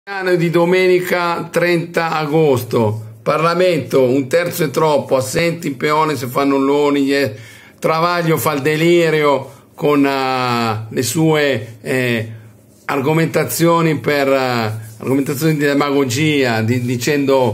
Di domenica 30 agosto. Parlamento, un terzo è troppo, assenti in peone se fanno nulloni, Travaglio fa il delirio con le sue argomentazioni argomentazioni di demagogia, dicendo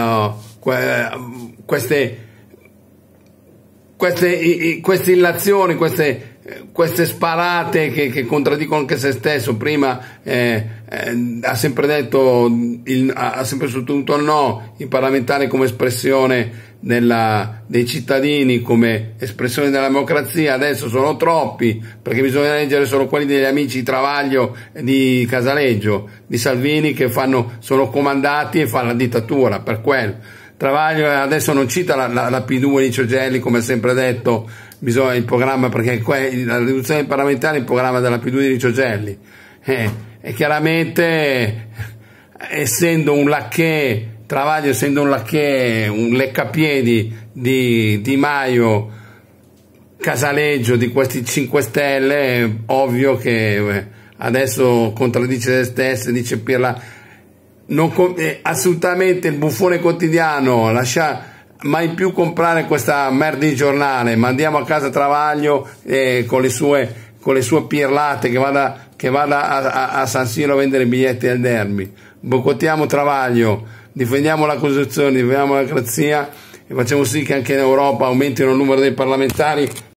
queste illazioni, queste sparate che contraddicono anche se stesso. Prima ha sempre detto, ha sempre sostenuto il no, i parlamentari come espressione dei cittadini, come espressione della democrazia. Adesso sono troppi, perché bisogna leggere solo quelli degli amici di Travaglio, di Casaleggio, di Salvini, che sono comandati e fanno la dittatura per quello. Travaglio adesso non cita la P2 di Ciogelli, come ha sempre detto, bisogna il programma, perché la riduzione dei parlamentari è il programma della P2 di Ciogelli. E chiaramente, essendo un lacchè, Travaglio essendo un lacchè, un leccapiedi di Di Maio, Casaleggio, di questi 5 Stelle, è ovvio che adesso contraddice se stesso, dice Pirla. Assolutamente il buffone quotidiano, lascia mai più comprare questa merda di giornale, mandiamo a casa Travaglio con le sue pirlate, che vada a San Siro a vendere biglietti al derby. Boicottiamo Travaglio, difendiamo la Costituzione, difendiamo la democrazia e facciamo sì che anche in Europa aumentino il numero dei parlamentari